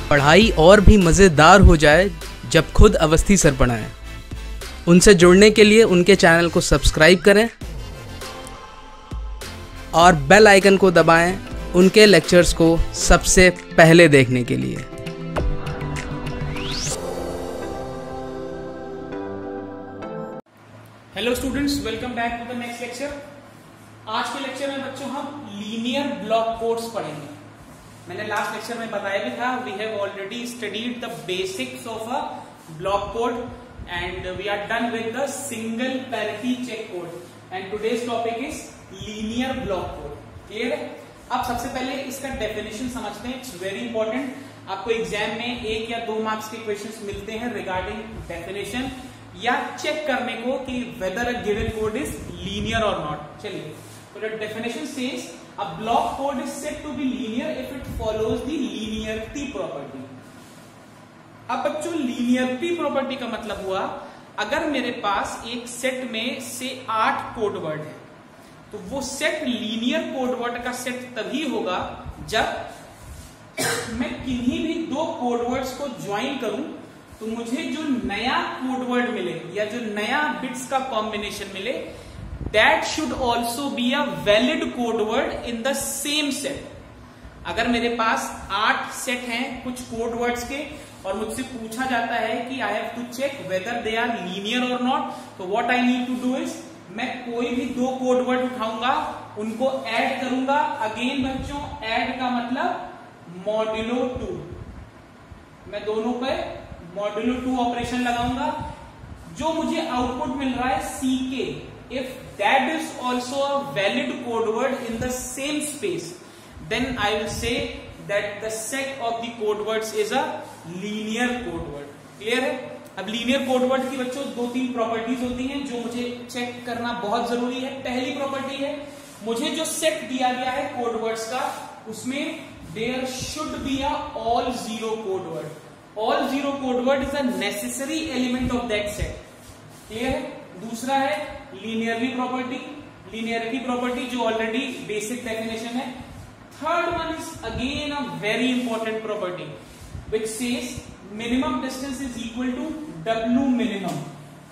पढ़ाई और भी मज़ेदार हो जाए जब खुद अवस्थी सर पढ़ाएं। उनसे जुड़ने के लिए उनके चैनल को सब्सक्राइब करें और बेल आइकन को दबाएं उनके लेक्चर्स को सबसे पहले देखने के लिए। Hello students, welcome back to the next lecture. आज के लेक्चर में बच्चों हम लीनियर ब्लॉक कोड्स पढ़ेंगे। मैंने लास्ट लेक्चर में बताया भी था, we have already studied the basics of a block code and we are done with the single parity check code and today's topic is linear block code. Clear है? अब सबसे पहले इसका डेफिनेशन समझते हैं, इट्स वेरी इंपॉर्टेंट। आपको exam में 1 या 2 मार्क्स के क्वेश्चंस मिलते हैं रिगार्डिंग डेफिनेशन या चेक करने को कि whether a given code is linear और नॉट। चलिए, तो the definition says a block code is said to be linear if it follows the linearity property. अब बच्चों, लीनियरिटी प्रॉपर्टी का मतलब हुआ, अगर मेरे पास एक सेट में से 8 कोड वर्ड है तो वो सेट लीनियर कोड वर्ड का सेट तभी होगा जब मैं किन्हीं भी 2 कोड वर्ड्स को ज्वाइन करूं तो मुझे जो नया कोड वर्ड मिले या जो नया बिट्स का कॉम्बिनेशन मिले, that should also be a valid code word in the same set. अगर मेरे पास 8 सेट हैं कुछ कोड वर्ड्स के और मुझसे पूछा जाता है कि I have to check whether they are linear और नॉट, तो what I need to do is, मैं कोई भी 2 कोड वर्ड उठाऊंगा, उनको ऐड करूंगा। अगेन बच्चों, ऐड का मतलब मॉड्यूलो 2, मैं दोनों पे मॉड्यूलो 2 ऑपरेशन लगाऊंगा। जो मुझे आउटपुट मिल रहा है CK, if that is also a valid code word in the same space, then I will say that the set of the code words is a linear code word. Clear है? अब linear code word की बच्चों 2-3 properties होती हैं जो मुझे check करना बहुत जरूरी है। पहली प्रॉपर्टी है, मुझे जो सेट दिया गया है कोड वर्ड्स का, उसमें there should be a all zero code word. All zero code word is a necessary element of that set. Clear है? दूसरा है लीनियरिटी प्रॉपर्टी, लीनियरिटी प्रॉपर्टी जो ऑलरेडी बेसिक डेफिनेशन है। Third one is again a very important property which says minimum distance is equal to W minimum.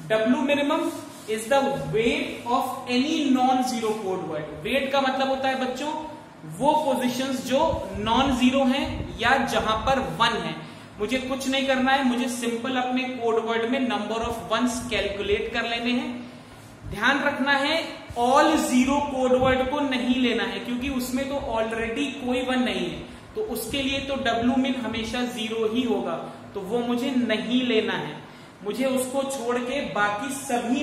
W minimum is the weight of any non-zero code word. weight का मतलब होता है बच्चों वो positions जो non zero हैं या जहां पर 1 है। मुझे कुछ नहीं करना है, मुझे सिंपल अपने कोड वर्ड में नंबर ऑफ वंस कैलकुलेट कर लेने हैं। ध्यान रखना है, ऑल जीरो कोड वर्ड को नहीं लेना है क्योंकि उसमें तो ऑलरेडी कोई 1 नहीं है, तो उसके लिए तो W min हमेशा 0 ही होगा, तो वो मुझे नहीं लेना है। मुझे उसको छोड़ के बाकी सभी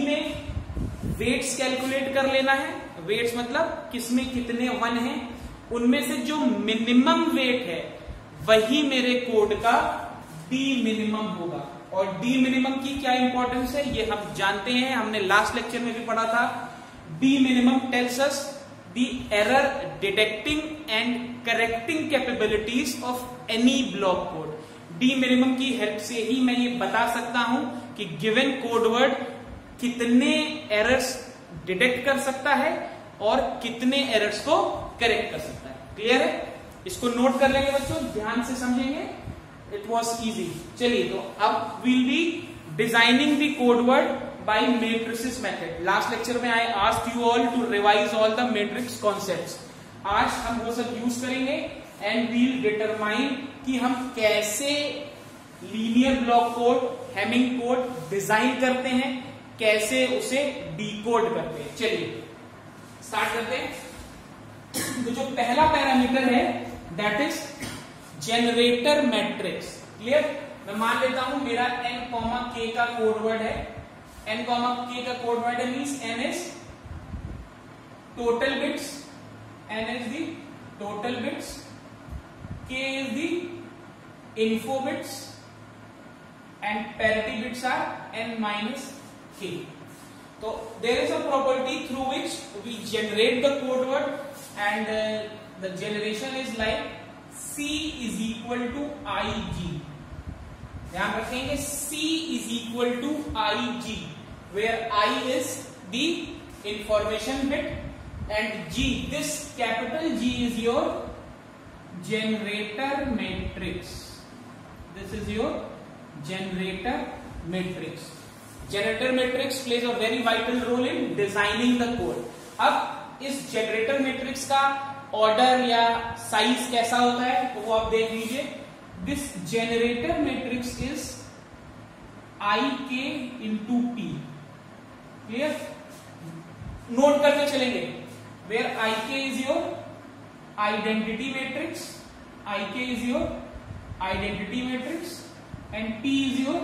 में वेट्स कैलकुलेट कर लेना है। वेट्स मतलब किसमें कितने 1 हैं, उनमें से जो मिनिमम वेट है वही मेरे कोड का D मिनिमम होगा। और D मिनिमम की क्या इंपॉर्टेंस है ये हम जानते हैं, हमने लास्ट लेक्चर में भी पढ़ा था। D minimum tells us the error detecting and correcting capabilities of any block code. D minimum की हेल्प से ही मैं ये बता सकता हूं कि गिवन कोड वर्ड कितने एरर्स डिटेक्ट कर सकता है और कितने एरर्स को करेक्ट कर सकता है। क्लियर है? इसको नोट कर लेंगे बच्चों, ध्यान से समझेंगे, इट वॉज इजी। चलिए, तो अब will be designing the code word by matrices method. Last lecture में I asked you all to revise all the matrix concepts. आज हम वो सब यूज करेंगे एंड वील डिटरमाइन कि हम कैसे linear block code, Hamming code design करते हैं, कैसे उसे डिकोड करते हैं। चलिए स्टार्ट करते हैं। तो जो पहला पैरामीटर है that is generator matrix. Clear? मैं मान लेता हूं मेरा n, k का कोड वर्ड है। n, k का कोड वर्ड है means n is total bits, n is the total bits, k is the info bits and parity bits are n minus k. So there is a property through which we generate the code word and the generation is like C is equal to IG. ध्यान रखेंगे, C is equal to IG where I is the information bit and G, this capital G is your generator matrix. This is your generator matrix. Generator matrix plays a very vital role in designing the code. अब इस generator matrix का order या size कैसा होता है तो वो आप देख लीजिए. This generator matrix is IK into P. Clear? Note करते चलेंगे. Where IK is your identity matrix, IK is your identity matrix and P is your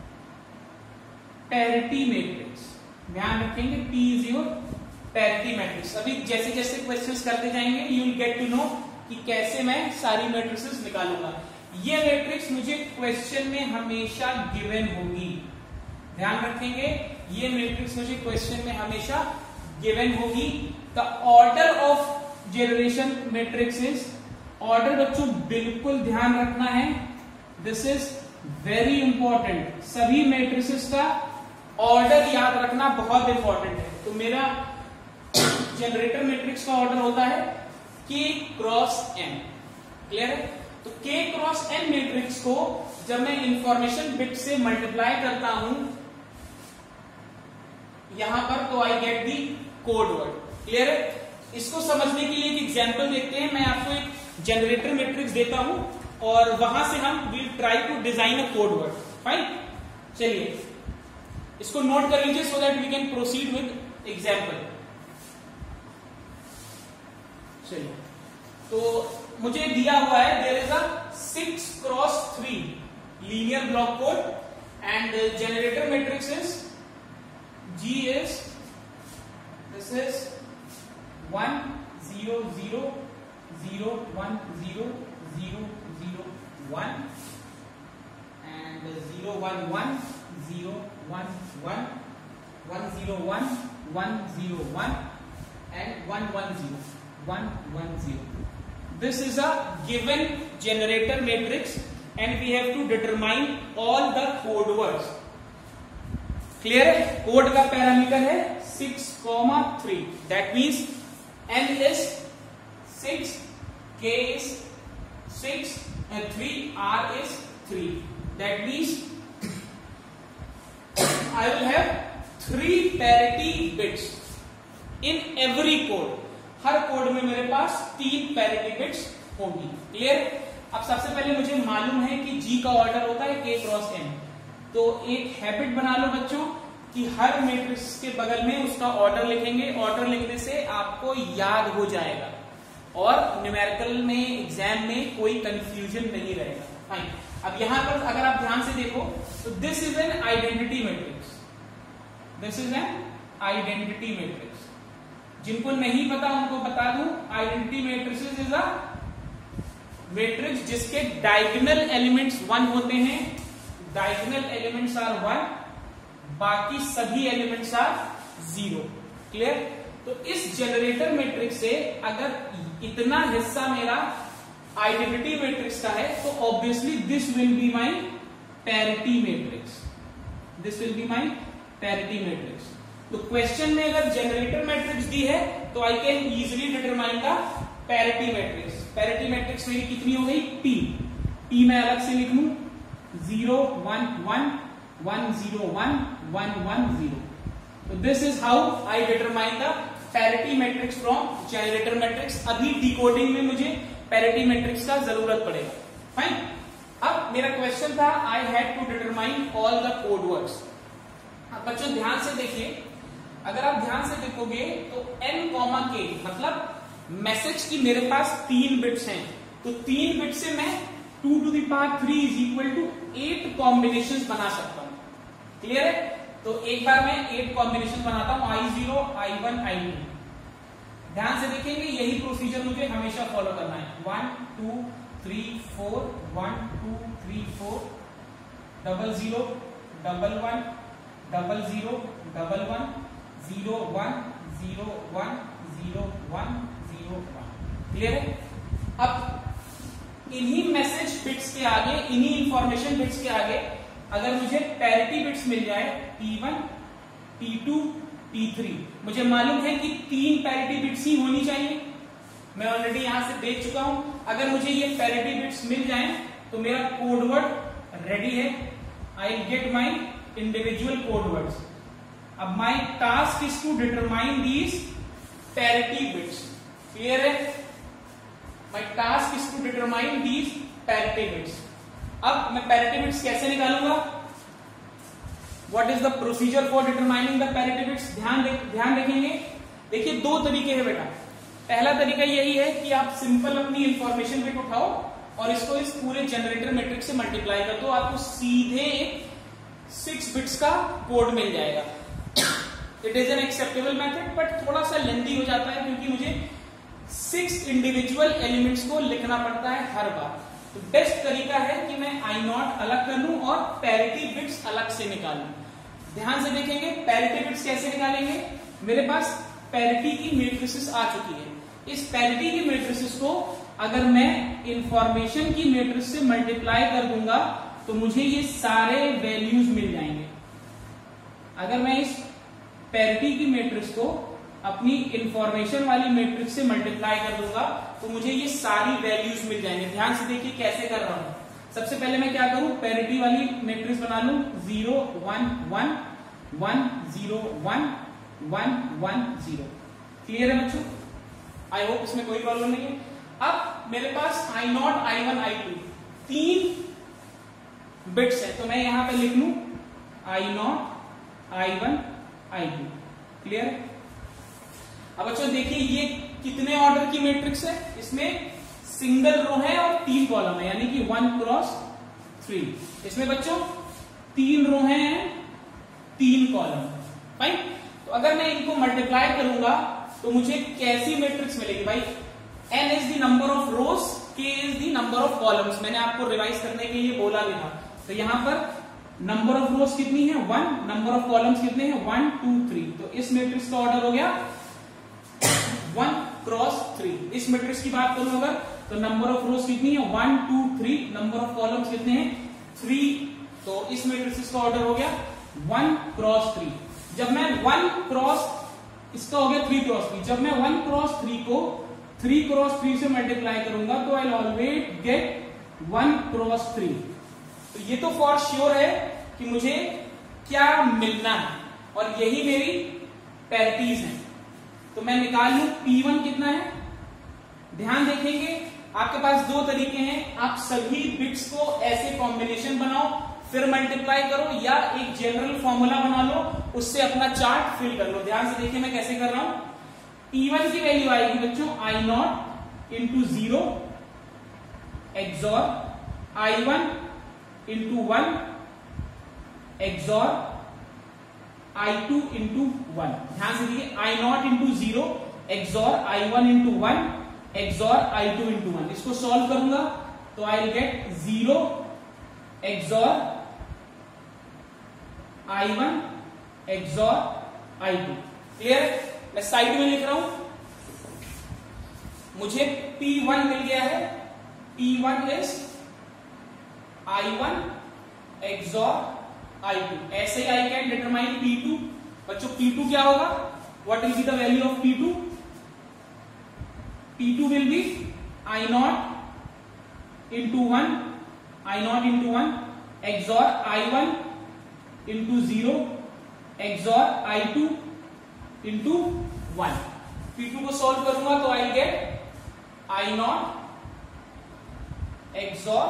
parity matrix. ध्यान रखेंगे P is your parity matrix. अभी जैसे जैसे questions करते जाएंगे you will get to know कि कैसे मैं सारी मैट्रिसेस निकालूंगा. ये मैट्रिक्स मुझे क्वेश्चन में हमेशा गिवन होगी. ध्यान रखेंगे ये मैट्रिक्स मुझे क्वेश्चन में हमेशा गिवन होगी. The order of generation matrix is, order बच्चों बिल्कुल ध्यान रखना है. This is very important. सभी मैट्रिसेस का ऑर्डर याद रखना बहुत इंपॉर्टेंट है. तो मेरा जनरेटर मैट्रिक्स का ऑर्डर होता है K क्रॉस M. क्लियर है? तो K क्रॉस M मैट्रिक्स को जब मैं इंफॉर्मेशन बिट से मल्टीप्लाई करता हूं यहां पर तो I get the code word. Clear है? इसको समझने के लिए एक एग्जांपल देखते हैं. मैं आपको एक जनरेटर मैट्रिक्स देता हूं और वहां से हम will try to design a code word. Fine, चलिए इसको नोट कर लीजिए so that we can proceed with example. चलिए तो मुझे दिया हुआ है there is a 6 cross 3 linear block code and generator matrix is G is, this is 1 0 0 0 1 0 0 0 1 and 0 1 1 0 1 1 1 0 1 1 0 1 and 1 1 0 1 1 0. This is a given generator matrix and we have to determine all the code words. Clear है? Code का parameter है 6,3. That means N is 6, K is 6 and 3, R is 3. That means I will have 3 parity bits in every code. हर कोड में मेरे पास 3 parity bits होंगी. Clear? अब सबसे पहले मुझे मालूम है कि G का ऑर्डर होता है K क्रॉस M. तो एक हैबिट बना लो बच्चों कि हर मैट्रिक्स के बगल में उसका ऑर्डर लिखेंगे. ऑर्डर लिखने से आपको याद हो जाएगा और न्यूमेरिकल में एग्जाम में कोई कंफ्यूजन नहीं रहेगा. फाइन. अब यहां पर अगर आप ध्यान से देखो तो this is an identity matrix. This is an identity matrix. जिनको नहीं पता उनको बता दूं, identity matrix is a matrix जिसके डायगोनल एलिमेंट्स 1 होते हैं. डायगोनल एलिमेंट्स आर 1, बाकी सभी एलिमेंट्स आर 0. क्लियर? तो इस जनरेटर मैट्रिक्स से अगर इतना हिस्सा मेरा आइडेंटिटी मैट्रिक्स का है तो obviously this will be my parity matrix. This will be my parity matrix. तो क्वेश्चन में अगर जनरेटर मैट्रिक्स दी है तो I can easily determine the parity matrix. Parity matrix मेरी कितनी हो गई? P. P मैं अलग से लिख लूं 0 1 1 1 0 1 1 1 0. So this is how I determine the parity matrix from generator matrix. अभी डिकोडिंग में मुझे parity matrix का जरूरत पड़ेगा. फाइन. अब मेरा क्वेश्चन था I had to determine all the code words. अब बच्चों ध्यान से देखिए, अगर आप ध्यान से देखोगे तो N, K मतलब मैसेज की मेरे पास 3 बिट्स हैं. तो 3 बिट से मैं 2 to the power 3 is equal to 8 combinations बना सकता हूं. क्लियर है? तो एक बार मैं 8 कॉम्बिनेशन बनाता हूं I0 I1 I2. ध्यान से देखेंगे यही प्रोसीजर मुझे हमेशा फॉलो करना है. 1 2 3 4 1 2 3 4 0 0 1 1 0 0 1 1 0 1 0 1 0 1 0 1. क्लियर है? अब इन्हीं मैसेज बिट्स के आगे, इन्हीं इंफॉर्मेशन बिट्स के आगे अगर मुझे पैरिटी बिट्स मिल जाए P1 P2 P3, मुझे मालूम है कि 3 पैरिटी बिट्स ही होनी चाहिए. मैं ऑलरेडी यहां से देख चुका हूं. अगर मुझे ये पैरिटी बिट्स मिल जाएं तो मेरा कोड वर्ड रेडी है, I get my individual code words. अब my task is to determine these parity bits. Clear है? My task is to determine these parity bits. अब मैं पैरिटी बिट्स कैसे निकालूंगा? What is the procedure for determining the parity bits? ध्यान रखेंगे। देखिए दो तरीके हैं बेटा। पहला तरीका यही है कि आप सिंपल अपनी इंफॉर्मेशन बिट उठाओ और इसको इस पूरे जनरेटर मैट्रिक्स से मल्टीप्लाई कर दो, आपको सीधे 6 बिट्स का कोड मिल जाएगा। It is an acceptable method, but थोड़ा सा लेंथी हो जाता है क्योंकि मुझे 6 इंडिविजुअल एलिमेंट्स को लिखना पड़ता है हर बार। तो बेस्ट तरीका है कि मैं I0 अलग कर लूं और पैरिटी बिट्स अलग से निकालूं। ध्यान से देखेंगे पैरिटी बिट्स कैसे निकालेंगे। मेरे पास पैरिटी की मैट्रिसेस आ चुकी है। इस पैरिटी की मैट्रिसेस को अगर मैं इंफॉर्मेशन की मैट्रिक्स से मल्टीप्लाई कर दूंगा तो मुझे ये सारे वैल्यूज मिल जाएंगे। अगर मैं इस पैरिटी की मैट्रिक्स को अपनी इंफॉर्मेशन वाली मैट्रिक्स से मल्टीप्लाई कर दूंगा तो मुझे ये सारी वैल्यूज मिल जाएंगे। ध्यान से देखिए कैसे कर रहा हूं। सबसे पहले मैं क्या करूं, पैरिटी वाली मैट्रिक्स बना लूं 0 1 1 1 0 1 1 1 0। क्लियर है बच्चों? आई होप इसमें कोई प्रॉब्लम नहीं है। अब मेरे पास I0 I1 I2 3 बिट्स है, तो मैं यहां पे लिख लूं I0 I1 I2। क्लियर है? अब बच्चों देखिए ये कितने ऑर्डर की मैट्रिक्स है? इसमें सिंगल रो है और 3 कॉलम है, यानी कि 1 क्रॉस 3। इसमें बच्चों 3 रो हैं, 3 कॉलम। फाइन। तो अगर मैं इनको मल्टीप्लाई करूंगा तो मुझे कैसी मैट्रिक्स मिलेगी भाई? n is the number of rows, k is the number of columns. मैंने आपको रिवाइज करने के लिए बोला भी था। तो यहां पर नंबर ऑफ रोज कितनी है? 1। नंबर ऑफ कॉलम्स कितने हैं? 1 2 3। तो इस मैट्रिक्स का ऑर्डर हो गया 1 क्रॉस 3। इस मैट्रिक्स की बात करूं अगर तो नंबर ऑफ रोज कितनी है? 1 2 3। नंबर ऑफ कॉलम्स कितने हैं? 3। तो इस मैट्रिक्स का ऑर्डर हो गया 1 क्रॉस 3। जब मैं 1 क्रॉस, इसका हो गया 3 क्रॉस 3। जब मैं 1 क्रॉस 3 को 3 क्रॉस 3 से मल्टीप्लाई करूंगा तो आई ऑलवेज गेट 1 क्रॉस 3। तो ये तो फॉर श्योर है कि मुझे क्या मिलना है और यही मेरी पैरिटीज है। तो मैं निकाल लूं P1 कितना है। ध्यान देखेंगे आपके पास 2 तरीके हैं। आप सभी बिट्स को ऐसे कॉम्बिनेशन बनाओ फिर मल्टीप्लाई करो, या एक जनरल फॉर्मूला बना लो उससे अपना चार्ट फिल कर लो। ध्यान से देखिए मैं कैसे कर रहा हूं। P1 की वैल्यू आएगी बच्चों I0 into 0 XOR I1 into 1 XOR I2 into 1। ध्यान से देखिए I0 into 0 XOR I1 into 1 XOR I2 into 1। इसको सॉल्व करूंगा तो I will get 0 XOR I1 XOR I2। Clear? मैं साइड में लिख रहा हूं। मुझे P1 मिल गया है। P1 is I1 XOR I2। ऐसे ही आई कैन डिटरमाइन P2। बच्चों P2 क्या होगा? What will be the value of P2? P2 will be I0 into 1 I0 into 1 XOR I1 into 0 XOR I2 into 1। P2 को solve करूंगा तो I gate I0 XOR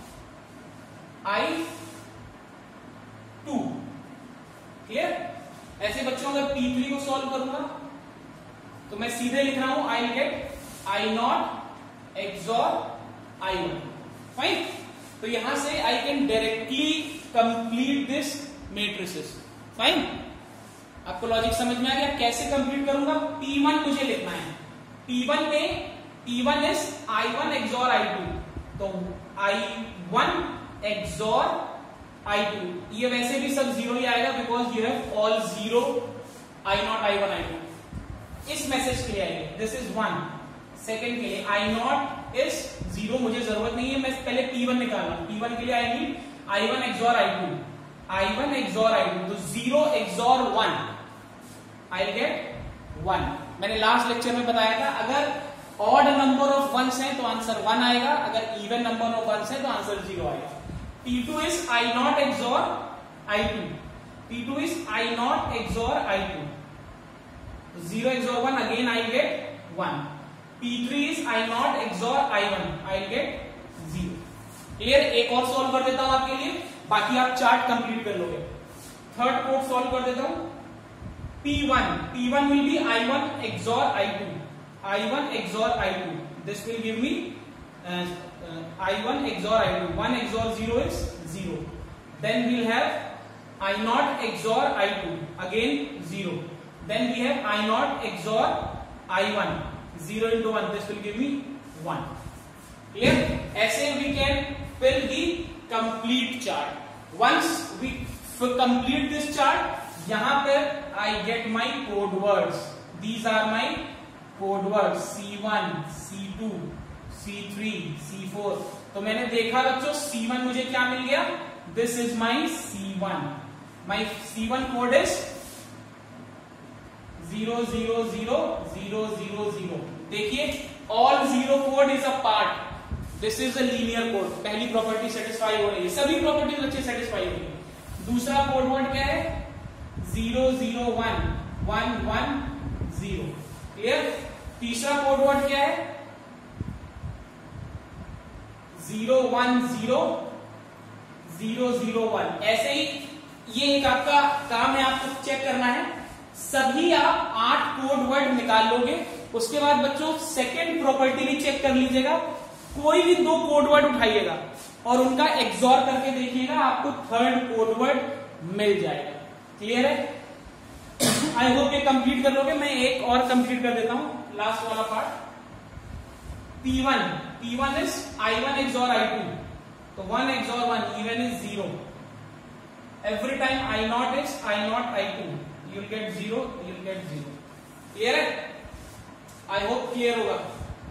I2। Clear? ऐसे बच्चों अगर P3 को सॉल्व करूंगा तो मैं सीधे लिख रहा हूं I get I0 XOR I1। Fine. तो यहां से I can directly complete this matrices. Fine. आपको लॉजिक समझ में आ गया? कैसे कंप्लीट करूंगा? P1 मुझे लिखना है। P1 में P1 is I1 XOR I2। तो I1 एक्सॉर I2, ये वैसे भी सब 0 ही आएगा because you have all 0 I0 I1 I2। इस मैसेज के लिए आएंगे दिस इज 1। सेकेंड के लिए I0 इज 0, मुझे जरूरत नहीं है, मैं पहले P1 निकाल रहा हूं। P1 के लिए आएगी I1 XOR I2। I1 XOR I2 तो 0 एक्सॉर 1 आई गेट 1। मैंने लास्ट लेक्चर में बताया था अगर ऑड नंबर ऑफ वंस है तो आंसर 1 आएगा, अगर इवन नंबर ऑफ वंस है तो आंसर 0 आएगा। P2 is I naught XOR I2. P2 is I naught XOR I2. 0 XOR 1, again I'll get 1. P3 is I naught XOR I1. I'll get 0. Clear? एक और solve कर देता हूं आपके लिए, बाकी आप चार्ट कंप्लीट कर लोगे. थर्ड कोड सॉल्व कर देता हूं. P1 will be I1 XOR I2. I1 XOR I2. This will give me I1 XOR I2. 1 XOR 0 is 0. Then we'll have I naught XOR I2. Again 0. Then we have I naught XOR I1. 0 into 1. This will give me 1. Clear? ऐसे we can fill the complete chart. Once we complete this chart, यहां पर I get my code words. These are my code words. C1, C2, C3, C4. तो मैंने देखा बच्चों C1 मुझे क्या मिल गया? This is my C1. My C1 code is 0 0 0 0 0 0. देखिए all 0 code is a part. This is a linear code. पहली property satisfy हो रही है, सभी प्रॉपर्टीज अच्छे सेटिस्फाई हो रही है. दूसरा कोड वर्ड क्या है? 0 0 1 1 1 0. क्लियर? तीसरा कोड वर्ड क्या है? 0 1 0 0 0 1. ऐसे ही ये एक आपका काम है, आपको चेक करना है. सभी आप 8 कोड वर्ड निकाल लोगे. उसके बाद बच्चों सेकेंड प्रॉपर्टी भी चेक कर लीजिएगा. कोई भी 2 कोड वर्ड उठाइएगा और उनका एक्सॉर करके देखिएगा, आपको थर्ड कोड वर्ड मिल जाएगा. क्लियर है? आई होप ये कंप्लीट कर लोगे. मैं एक और कंप्लीट कर देता हूं, लास्ट वाला part. P1 is I1 XOR I2. तो 1 XOR 1 even is 0. Every time I naught is I naught I2. You'll get 0, you'll get 0. Clear है? आई होप क्लियर होगा.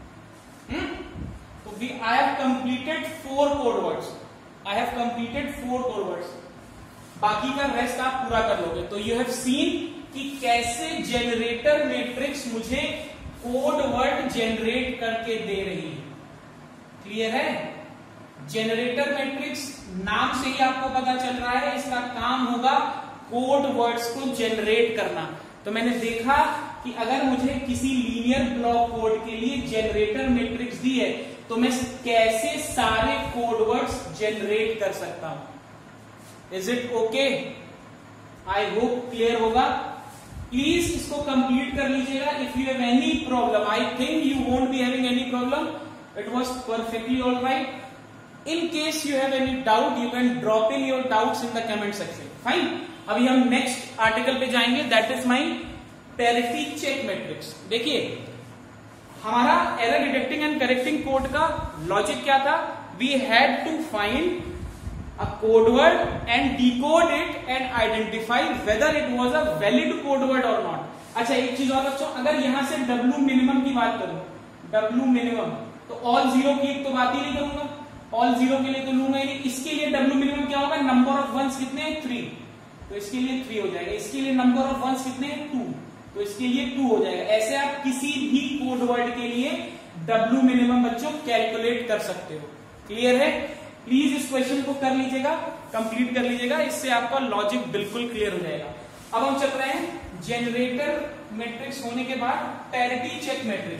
तो I have completed 4 code words. I have completed 4 code words. बाकी का rest आप पूरा कर लोगे. तो यू हैव सीन कि कैसे जनरेटर मैट्रिक्स मुझे कोड वर्ड जनरेट करके दे रही है. क्लियर है? जनरेटर मैट्रिक्स नाम से ही आपको पता चल रहा है, इसका काम होगा कोड वर्ड्स को जनरेट करना. तो मैंने देखा कि अगर मुझे किसी लीनियर ब्लॉक कोड के लिए जनरेटर मैट्रिक्स दी है तो मैं कैसे सारे कोड वर्ड्स जनरेट कर सकता हूं. Is it okay? I hope clear होगा. प्लीज इसको कंप्लीट कर लीजिएगा. If you have any problem, I think you won't be having any problem. It was perfectly all right. In case you have any doubt, you can drop in your doubts in the comment section. Fine. अभी हम next article पे जाएंगे. That is my parity check matrix. देखिए हमारा error detecting and correcting code का logic क्या था? We had to find a code word and decode it and identify whether it was a valid code word or not. अच्छा एक चीज और बच्चों, अगर यहां से W मिनिमम की बात करूं, W मिनिमम, तो ऑल 0 की तो बात ही नहीं करूंगा. ऑल 0 के लिए तो लूंगा ही नहीं. इसके लिए W मिनिमम क्या होगा? नंबर ऑफ वंस कितने हैं? 3. तो इसके लिए 3 हो जाएगा. इसके लिए नंबर ऑफ वंस कितने हैं? 2. तो इसके लिए 2 हो जाएगा. ऐसे आप किसी भी कोड वर्ड के लिए W मिनिमम बच्चों कैलकुलेट कर सकते हो. क्लियर है? प्लीज इस क्वेश्चन को कर लीजिएगा, कंप्लीट कर लीजिएगा. इससे आपका लॉजिक बिल्कुल क्लियर हो जाएगा. अब हम चल रहे हैं जनरेटर मैट्रिक्स होने के बाद parity check matrix.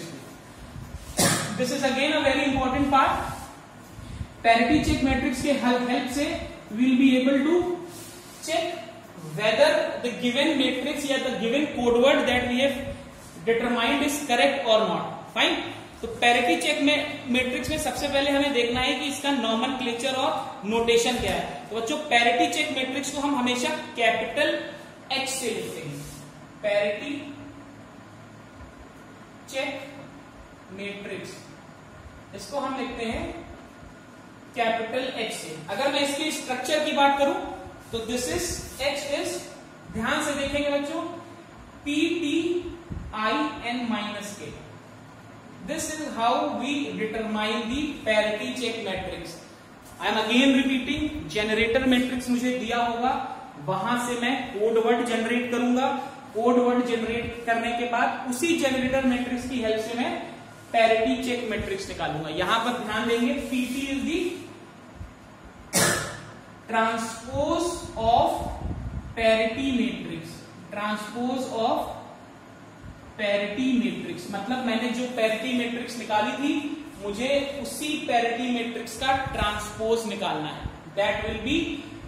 This is again a very important part. Parity check matrix के हेल्प से will be able to check whether the given matrix या the given code word that we have determined is correct और not. Fine. तो parity check में matrix में सबसे पहले हमें देखना है कि इसका नॉमेनक्लेचर और नोटेशन क्या है. तो बच्चों पैरिटी चेक मैट्रिक्स को हम हमेशा कैपिटल H से लिखते हैं. पैरिटी चेक मैट्रिक्स, इसको हम लिखते हैं कैपिटल H से. अगर मैं इसके स्ट्रक्चर की बात करूं तो दिस इज H इज, ध्यान से देखेंगे बच्चों, PTIN-K. This is how we determine the parity check matrix. I am again repeating, generator matrix मुझे दिया होगा, वहां से मैं कोड वर्ड जनरेट करूंगा. कोड वर्ड जनरेट करने के बाद उसी जनरेटर मैट्रिक्स की हेल्प से मैं पैरिटी चेक मैट्रिक्स निकालूंगा. यहां पर ध्यान देंगे, PT is the transpose of parity matrix, transpose of parity matrix मतलब मैंने जो पैरिटी मैट्रिक्स निकाली थी मुझे उसी पैरिटी मैट्रिक्स का ट्रांसपोज निकालना है, that will be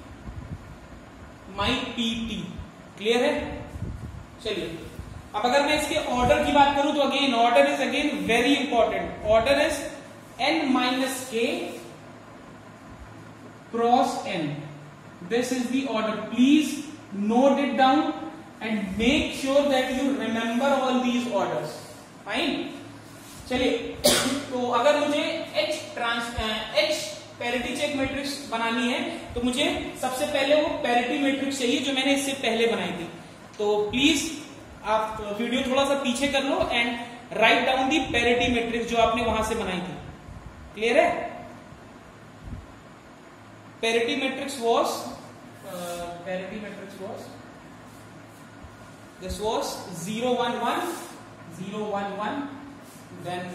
my PT. Clear है? चलिए अब अगर मैं इसके ऑर्डर की बात करूं तो again order is again very important. Order is n minus k cross n, this is the order. Please note it down and make sure that you remember all these orders. Fine, चलिए तो अगर मुझे H parity check matrix बनानी है तो मुझे सबसे पहले वो पैरिटी मैट्रिक्स चाहिए जो मैंने इससे पहले बनाई थी। तो प्लीज आप वीडियो थोड़ा सा पीछे कर लो and write down the parity matrix जो आपने वहां से बनाई थी। क्लियर है? Parity matrix was this was 0 1 1 0 1 1 then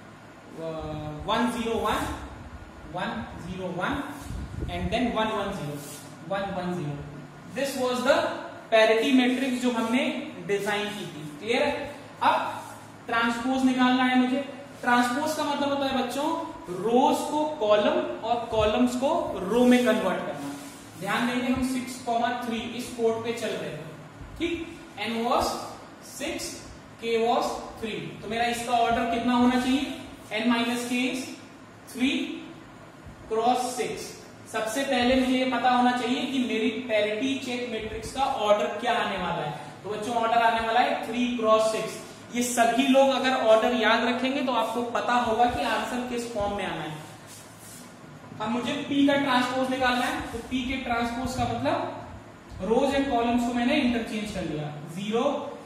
1 0 1 1 0 1 and then 1 1 0 1 1 0. This was the parity matrix जो हमने डिजाइन की थी। क्लियर है? अब ट्रांसपोज निकालना है मुझे। ट्रांसपोज का मतलब होता है बच्चों रोज को कॉलम और कॉलम्स को रो में कन्वर्ट करना। ध्यान देंगे हम 6,3 इस कोड पे चल रहे हैं, ठीक। n was 6, k was 3, तो मेरा इसका ऑर्डर कितना होना चाहिए? n minus k is 3 cross 6। सबसे पहले मुझे ये पता होना चाहिए कि मेरी पैरिटी चेक मैट्रिक्स का ऑर्डर क्या आने वाला है। तो बच्चों ऑर्डर आने वाला है 3 क्रॉस 6। ये सभी लोग अगर ऑर्डर याद रखेंगे तो आपको पता होगा कि आंसर किस फॉर्म में आना है। अब मुझे P का ट्रांसपोज निकालना है, तो P के ट्रांसपोज का मतलब रोज एंड कॉलम्स को मैंने इंटरचेंज कर लिया। 0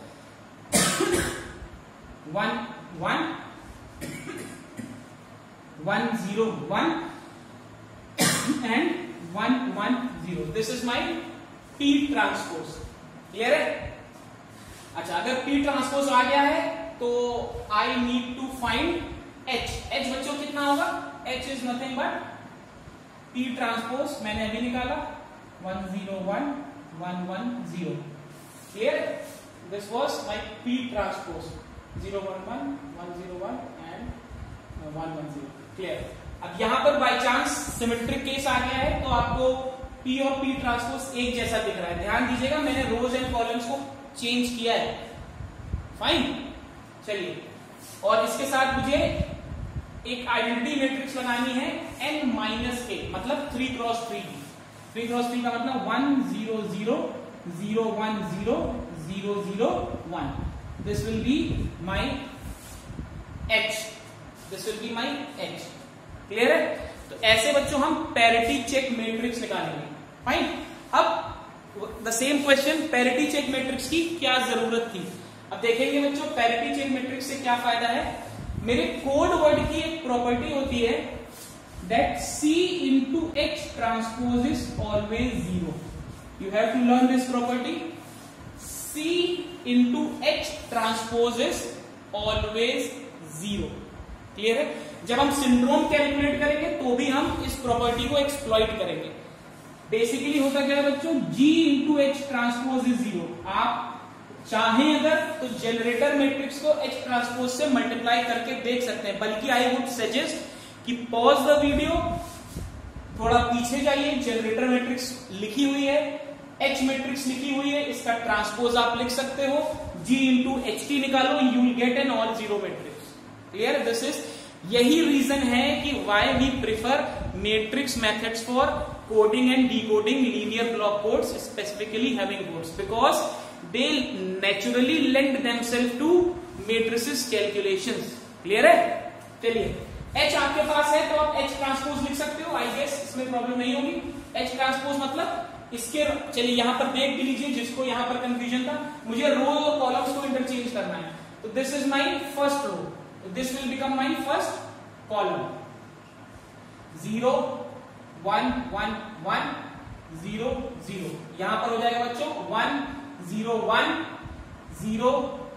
1 1 1 0 1 and 1 1 0. This is my P transpose. Clear है? अच्छा, अगर P ट्रांसपोज आ गया है तो I need to find H। H बच्चों कितना होगा? H is nothing but P transpose मैंने अभी निकाला 1 0 1 1 1 0। Clear? This was my P transpose 0 1 1 1 0 1 and 1 1 0। Clear? अब यहां पर बाय चांस सिमेट्रिक केस आ गया है तो आपको P और P ट्रांसपोज एक जैसा दिख रहा है। ध्यान दीजिएगा मैंने रोज एंड कॉलम्स को चेंज किया है। फाइन, चलिए और इसके साथ मुझे एक आइडेंटिटी मैट्रिक्स बनानी है n माइनस के मतलब 3 क्रॉस 3। 3 क्रॉस 3 का मतलब 1 0 0 0 1 0 0 0 1। This will be my H, this will be my H। Clear है? तो ऐसे बच्चों हम पैरिटी चेक मैट्रिक्स निकालेंगे। फाइन, अब the same question parity check matrix की क्या जरूरत थी। अब देखेंगे बच्चों पैरिटी चेक मैट्रिक्स से क्या फायदा है। मेरे कोड वर्ड की एक प्रॉपर्टी होती है that C into H transpose is always 0। You have to learn this property. C into H transpose is always 0। Clear है? जब हम सिंड्रोम कैलकुलेट करेंगे तो भी हम इस प्रॉपर्टी को एक्सप्लॉइट करेंगे। बेसिकली होता क्या है बच्चों, G into H transpose is 0। आप चाहें अगर तो जनरेटर मैट्रिक्स को H ट्रांसपोज से मल्टीप्लाई करके देख सकते हैं, बल्कि आई वुड सजेस्ट कि पॉज द वीडियो, थोड़ा पीछे जाइए, जनरेटर मैट्रिक्स लिखी हुई है, H मैट्रिक्स लिखी हुई है, इसका ट्रांसपोज आप लिख सकते हो, G into HT निकालो, you will get an all zero matrix. Clear? This is यही रीजन है कि why we prefer matrix methods for coding and decoding linear block codes, specifically having codes, because they naturally lend themselves to matrices calculations. Clear है? चलिए H आपके पास है तो आप H transpose लिख सकते हो, आई गेस इसमें प्रॉब्लम नहीं होगी। H ट्रांसपोज मतलब इसके, चलिए यहां पर देख भी लीजिए जिसको यहां पर कंफ्यूजन था, मुझे रो और कॉलम्स को इंटरचेंज करना है। तो this is my first row, this will become my first column। 0 1 1 1 0 0, यहां पर हो जाएगा बच्चों 1 0 1 0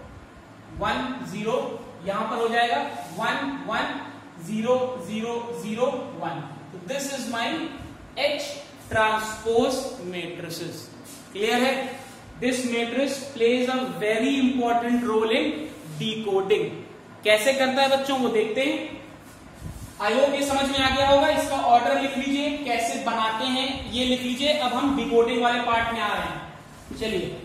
1 0, यहां पर हो जाएगा 1 1 0 0 0 1। तो this is my H transpose matrices. Clear है? This matrix plays a very important role in decoding. कैसे करता है बच्चों, वो देखते हैं। आई होप ये समझ में आ गया होगा। इसका ऑर्डर लिख लीजिए, कैसे बनाते हैं ये लिख लीजिए। अब हम डिकोडिंग वाले पार्ट में आ रहे हैं। चलिए,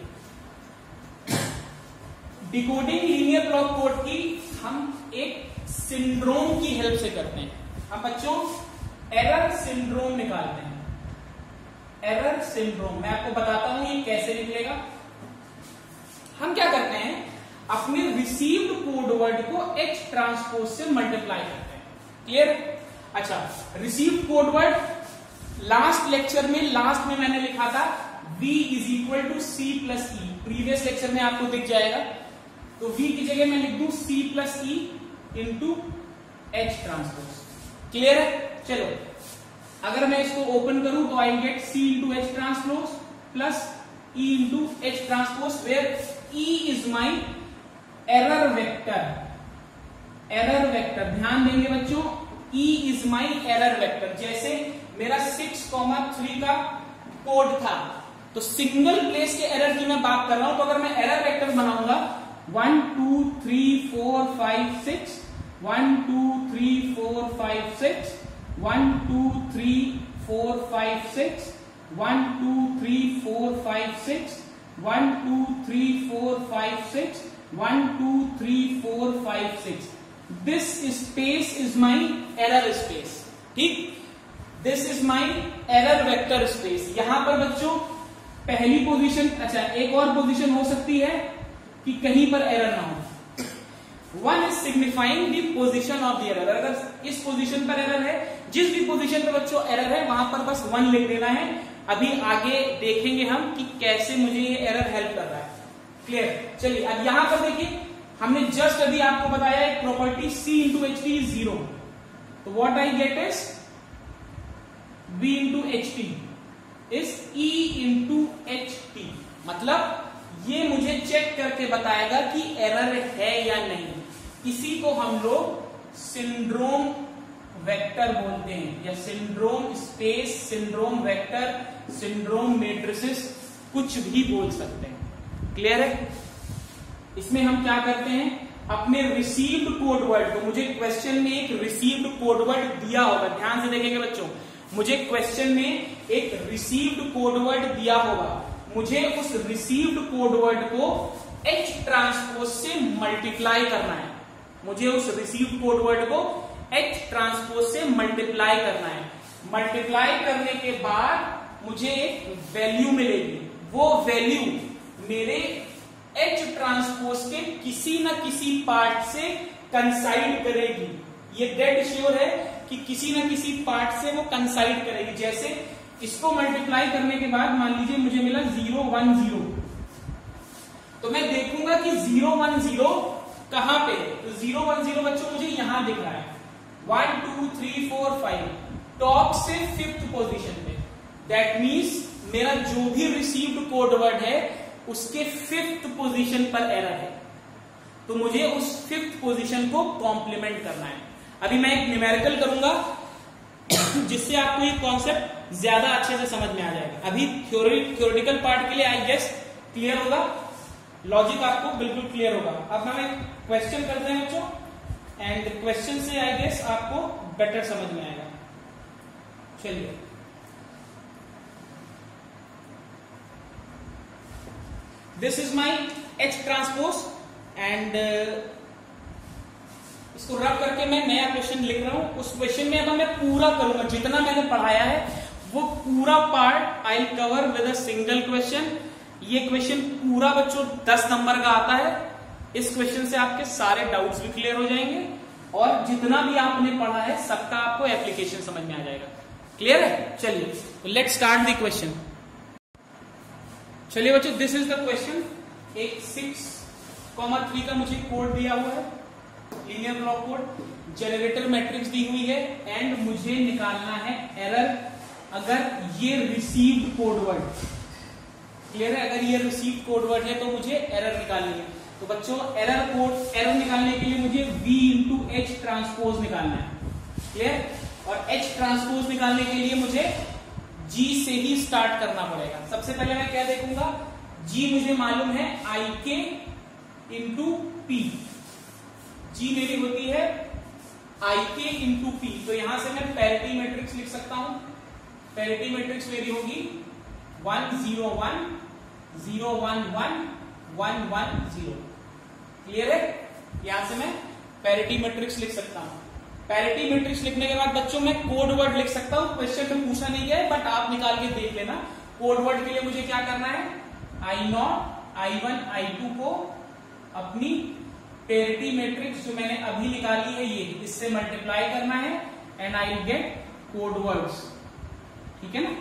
डिकोडिंग लीनियर ब्लॉक कोड की हम एक सिंड्रोम की हेल्प से करते हैं। हम बच्चों एरर सिंड्रोम निकालते हैं। एरर सिंड्रोम मैं आपको बताता हूं ये कैसे निकलेगा। हम क्या करते हैं, अपने रिसीव्ड कोड वर्ड को एच ट्रांसपोज से मल्टीप्लाई करते हैं। क्लियर? अच्छा, received code word last lecture में लास्ट में मैंने लिखा था v is equal to c plus e. Previous lecture में आपको दिख जाएगा। तो v की जगह मैं लिख दूं c plus e into H transpose. Clear है? चलो, अगर मैं इसको ओपन करूं तो I get c into H transpose plus e into H transpose, where e is my error vector. Error vector ध्यान देंगे बच्चों, e is my error vector. जैसे मेरा 6,3 का कोड था, तो सिंगल प्लेस के एरर की मैं बात कर रहा हूं। तो अगर मैं एरर वेक्टर बनाऊंगा 1 2 3 4 5 6 1 2 3 4 5 6 1 2 3 4 5 6 1 2 3 4 5 6 1 2 3 4 5 6 1 2 3 4 5 6। This space is my error space. ठीक, this is my error vector space. यहां पर बच्चों पहली पोजीशन, अच्छा एक और पोजीशन हो सकती है कि कहीं पर एरर ना हो। 1 is signifying the position of the error. अगर इस पोजीशन पर एरर है, जिस भी पोजीशन पर बच्चों एरर है वहां पर बस 1 लिख देना है। अभी आगे देखेंगे हम कि कैसे मुझे ये एरर हेल्प कर रहा है। क्लियर? चलिए, अब यहां पर देखिए, हमने जस्ट अभी आपको बताया एक property c into H T is 0। तो what I get is v into H T is e into H T. मतलब ये मुझे चेक करके बताएगा कि एरर है या नहीं। इसी को हम लोग सिंड्रोम वेक्टर बोलते हैं, या syndrome space, syndrome vector, syndrome matrices, कुछ भी बोल सकते हैं। क्लियर है? इसमें हम क्या करते हैं, अपने रिसीव्ड कोड वर्ड को, मुझे क्वेश्चन में एक रिसीव्ड कोड वर्ड दिया होगा, ध्यान से देखेंगे बच्चों, मुझे क्वेश्चन में एक रिसीव्ड कोड वर्ड दिया होगा। मुझे उस रिसीव्ड कोड वर्ड को एच ट्रांसपोज से मल्टीप्लाई करना है। मुझे उस रिसीव्ड कोड वर्ड को एच ट्रांसपोज से मल्टीप्लाई करना है। मल्टीप्लाई करने के बाद मुझे एक वैल्यू मिलेगी। वो वैल्यू मेरे एच ट्रांसपोज के किसी न किसी पार्ट से कंसाइड करेगी। ये डेड श्योर है कि किसी न किसी पार्ट से वो कंसाइड करेगी। जैसे इसको मल्टीप्लाई करने के बाद मान लीजिए मुझे मिला 0 1 0, तो मैं देखूंगा कि 0 1 0 कहां पे है। तो 0 1 0 बच्चों मुझे यहां दिख रहा है। 1 2 3 4 5 टॉप से 5th पोजीशन पे। दैट मीन्स मेरा जो भी रिसीव्ड कोड वर्ड है उसके 5th पोजीशन पर एरर है। तो मुझे उस 5th पोजीशन को कॉम्प्लीमेंट करना है। अभी मैं एक न्यूमेरिकल करूंगा जिससे आपको ये कॉन्सेप्ट ज्यादा अच्छे से समझ में आ जाएगा। अभी थ्योरेटिकल पार्ट के लिए आई गेस क्लियर होगा, लॉजिक आपको बिल्कुल क्लियर होगा। अब हम एक क्वेश्चन करते हैं बच्चों, एंड क्वेश्चन से आई गेस आपको बेटर समझ में आएगा। चलिए, this is my H transpose and इसको रब करके मैं नया क्वेश्चन लिख रहा हूं। उस क्वेश्चन में अब मैं पूरा करूंगा, जितना मैंने पढ़ाया है वो पूरा part I cover with a single question. ये क्वेश्चन पूरा बच्चों 10 नंबर का आता है। इस क्वेश्चन से आपके सारे डाउट्स भी क्लियर हो जाएंगे और जितना भी आपने पढ़ा है सबका आपको एप्लीकेशन समझ में आ जाएगा। क्लियर है? चलिए, लेट्स स्टार्ट द क्वेश्चन। चलिए बच्चों, दिस इज द क्वेश्चन। एक 6,3 का मुझे कोड दिया हुआ है, linear block code, generator matrix दी हुई है एंड मुझे निकालना है एरर अगर ये रिसीव्ड कोड वर्ड। क्लियर है? अगर ये रिसीव्ड कोड वर्ड है तो मुझे एरर निकालनी है। तो बच्चों एरर निकालने के लिए मुझे v इंटू एच ट्रांसपोज निकालना है। क्लियर? और एच ट्रांसपोज निकालने के लिए मुझे जी से ही स्टार्ट करना पड़ेगा। सबसे पहले मैं क्या देखूंगा, जी मुझे मालूम है आई के इंटू पी, जी मेरी होती है आई के इंटू पी, तो यहां से मैं पैरिटी मैट्रिक्स लिख सकता हूं। पैरिटी मैट्रिक्स मेरी होगी 1 0 1 0 1 1 1 1 0। क्लियर है? यहां से मैं पैरिटी मैट्रिक्स लिख सकता हूं। पैरिटी मैट्रिक्स लिखने के बाद बच्चों मैं कोड वर्ड लिख सकता हूं। क्वेश्चन में पूछा नहीं गया है, बट आप निकाल के देख लेना। कोड वर्ड के लिए मुझे क्या करना है, I0 I1 I2 को अपनी पैरिटी मैट्रिक्स जो मैंने अभी निकाली है ये, इससे मल्टीप्लाई करना है and I will get code words. ठीक है ना?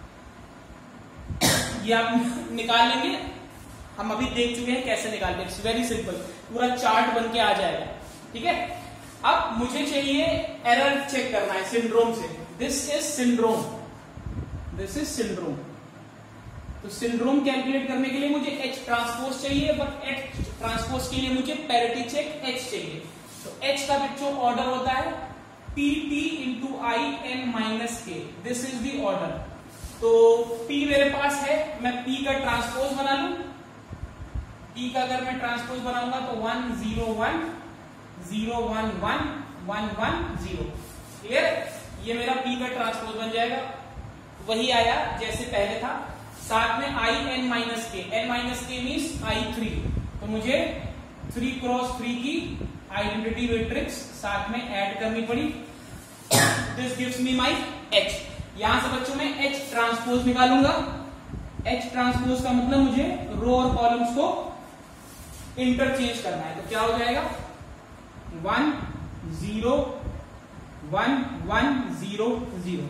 ये आप निकाल लेंगे, हम अभी देख चुके हैं कैसे निकालते हैं। इट्स वेरी सिंपल, पूरा चार्ट बन के आ जाएगा। ठीक है? अब मुझे चाहिए एरर चेक करना है सिंड्रोम से। This is syndrome, this is syndrome. तो सिंड्रोम कैलकुलेट करने के लिए मुझे H ट्रांसपोज चाहिए, बट H ट्रांसपोज के लिए मुझे पैरिटी चेक H चाहिए। तो H का बच्चों ऑर्डर होता है PT into I N minus K। This is the order. तो P मेरे पास है, मैं P का ट्रांसपोज बना लू। P का अगर मैं ट्रांसपोज बनाऊंगा तो 1 0 1 0 1 1 1 1 0। क्लियर? ये मेरा P का ट्रांसपोज बन जाएगा, वही आया जैसे पहले था। साथ में I N minus K, N minus K means I3, तो मुझे 3 क्रॉस 3 की आइडेंटिटी मैट्रिक्स साथ में ऐड करनी पड़ी। This gives me my H। यहां से बच्चों में H ट्रांसपोज निकालूंगा। H ट्रांसपोज का मतलब मुझे रो और कॉलम्स को इंटरचेंज करना है। तो क्या हो जाएगा, 1 0 1 1 0 0।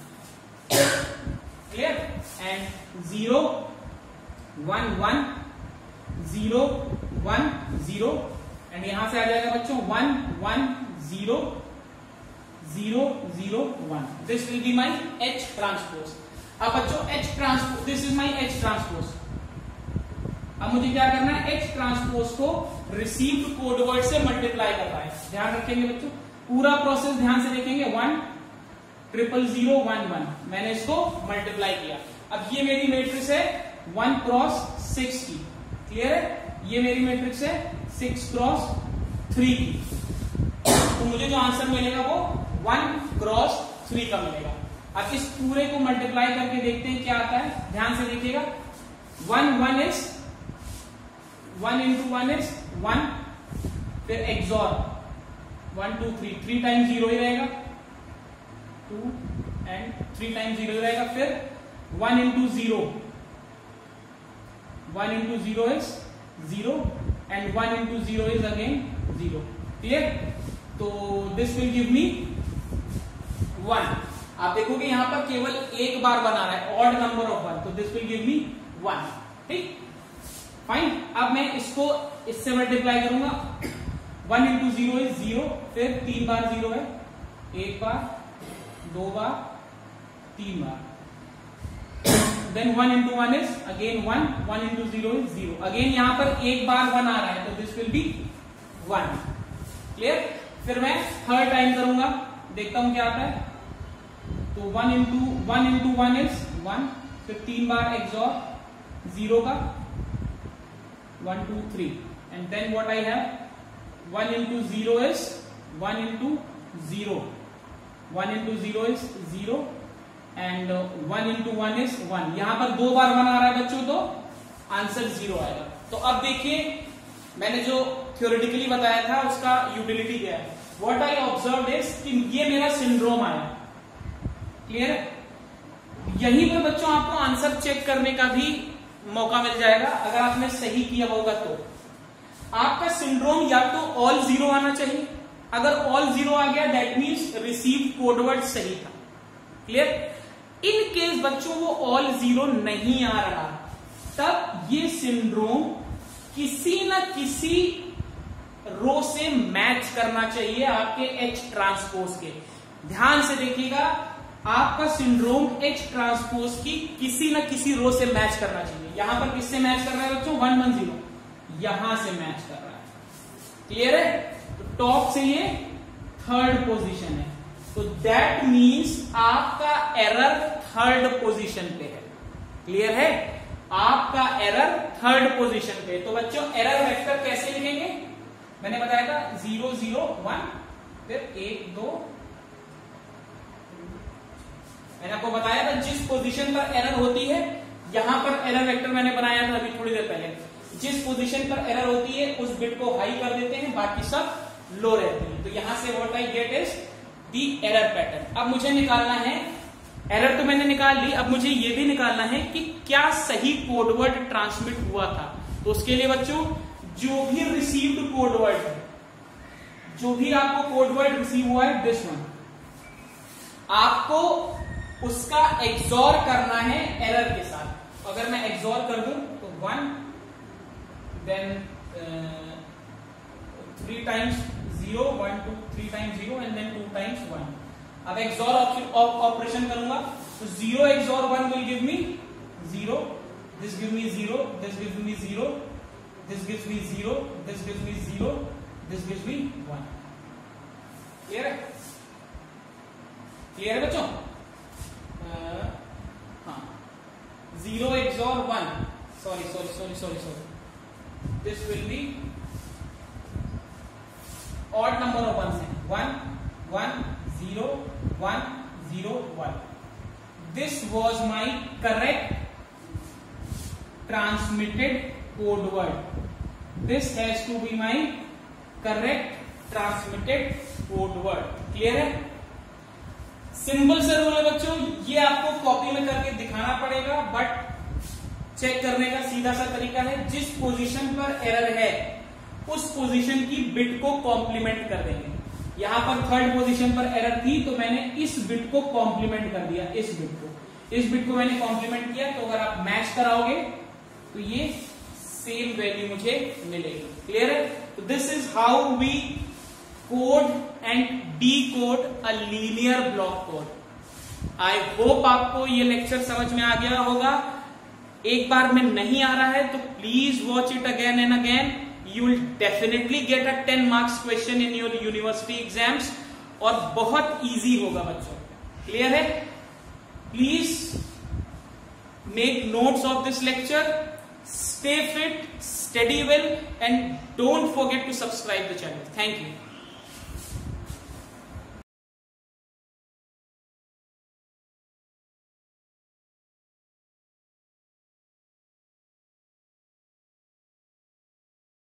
क्लियर? एंड 0 1 1 0 1 0, एंड यहां से आ जाएगा बच्चों 1 1 0 0 0 1। This will be my H transpose. अब बच्चों H transpose, this is my H transpose. अब मुझे क्या करना है, H ट्रांसपोज को रिसीव्ड कोड वर्ड से मल्टीप्लाई करना है। ध्यान रखेंगे बच्चों, पूरा प्रोसेस ध्यान से देखेंगे। 1 0 0 1 1, मैंने इसको मल्टीप्लाई किया। अब ये मेरी मैट्रिक्स है 1 क्रॉस 6 की। क्लियर है? ये मेरी मैट्रिक्स है 6 क्रॉस 3 की। तो मुझे जो आंसर मिलेगा वो 1 क्रॉस 3 का मिलेगा। अब इस पूरे को मल्टीप्लाई करके देखते हैं क्या आता है। ध्यान से देखिएगा, 1 1 इज 1 इंटू 1 इज 1, फिर एक्सॉर 1 2 3, 3 टाइम्स 0 ही रहेगा, 2 एंड 3 टाइम्स 0 रहेगा। फिर 1 into 0, 1 into 0 is 0 and 1 into 0 is again 0। Clear? तो दिस विल गिव मी 1। आप देखोगे यहां पर केवल एक बार बना रहा है, ऑड नंबर ऑफ 1, तो दिस विल गिव मी 1। ठीक, फाइन। अब मैं इसको इससे मल्टीप्लाई करूंगा। 1 इंटू 0 इज 0, फिर 3 बार 0 है, 1 बार 2 बार 3 बार। Then 1 into 1 is again 1, 1 into 0 is 0। Again यहां पर एक बार 1 आ रहा है, तो दिस विल बी 1। क्लियर? फिर मैं थर्ड टाइम करूंगा, देखता हूं क्या आता है। तो 1 इंटू 1 इज 1, फिर 3 बार एक्सॉर 0 का 1 2 3, and then what I have 1 into 0 is 1 into 0, 1 into 0 is 0 and 1 into 1 is 1। यहां पर 2 बार 1 आ रहा है बच्चों, तो आंसर 0 आएगा। तो अब देखिए, मैंने जो थ्योरेटिकली बताया था उसका यूटिलिटी क्या है। व्हाट आई ऑब्जर्व इज कि ये मेरा सिंड्रोम आया। क्लियर है? यहीं पर बच्चों आपको आंसर चेक करने का भी मौका मिल जाएगा, अगर आपने सही किया होगा तो। आपका सिंड्रोम या तो ऑल 0 आना चाहिए। अगर ऑल 0 आ गया, दैट मीन्स रिसीव्ड कोडवर्ड सही था। क्लियर? इन केस बच्चों वो ऑल 0 नहीं आ रहा, तब ये सिंड्रोम किसी न किसी रो से मैच करना चाहिए आपके H ट्रांसपोज के। ध्यान से देखिएगा, आपका सिंड्रोम H ट्रांसपोज की किसी न किसी रो से मैच करना चाहिए। यहां पर किससे मैच कर रहा है बच्चों? 1 1 0, यहां से मैच कर रहा है। क्लियर है? तो टॉप से ये थर्ड पोजीशन है, तो दैट मीन्स आपका एरर थर्ड पोजीशन पे है। क्लियर है? आपका एरर थर्ड पोजीशन पे। तो बच्चों एरर वेक्टर कैसे लिखेंगे? मैंने बताया था 0 0 1, फिर 1 2। मैंने आपको बताया था जिस पोजीशन पर एरर होती है, यहां पर एरर वेक्टर मैंने बनाया था अभी थोड़ी देर पहले, जिस पोजीशन पर एरर होती है उस बिट को हाई कर देते हैं, बाकी सब लो रहती है। तो यहां से what I get is the error pattern. अब मुझे निकालना है, एरर तो मैंने निकाल ली, अब मुझे ये भी निकालना है कि क्या सही कोडवर्ड ट्रांसमिट हुआ था। तो उसके लिए बच्चों जो भी रिसीव्ड कोडवर्ड है, जो भी आपको कोडवर्ड रिसीव हुआ है दिस वन, आपको उसका एक्सॉर करना है एरर के साथ। अगर मैं एक्सॉर कर दूं तो 1 then 3 times 0 1 2 3 times 0 and then 2 times 1। अब एक्सॉर ऑपरेशन करूंगा तो 0 XOR 1 will give me 0, this give me 0, this give me 0, this gives me 0, this gives me 0, this gives me 1। Clear है? क्लियर है बच्चों? हाँ, 0 XOR 1, sorry, this will be odd number of ones है, 1 1 0 1 0 1। This was my correct transmitted code word. This has to be my correct transmitted code word. Clear है? Simple से rule है बच्चों, ये आपको कॉपी में करके दिखाना पड़ेगा, बट चेक करने का सीधा सा तरीका है, जिस पोजीशन पर एरर है उस पोजीशन की बिट को कॉम्प्लीमेंट कर देंगे। यहां पर थर्ड पोजीशन पर एरर थी तो मैंने इस बिट को कॉम्प्लीमेंट कर दिया, इस बिट को मैंने कॉम्प्लीमेंट किया। तो अगर आप मैच कराओगे तो ये सेम वैल्यू मुझे मिलेगी। क्लियर है? तो this is how we code and decode a linear block code। I hope आपको ये लेक्चर समझ में आ गया होगा। एक बार में नहीं आ रहा है तो please watch it again and again. You will definitely get a 10 marks question in your university exams, और बहुत इजी होगा बच्चों। क्लियर है? Please make notes of this lecture, stay fit, study well, and don't forget to subscribe the channel. Thank you.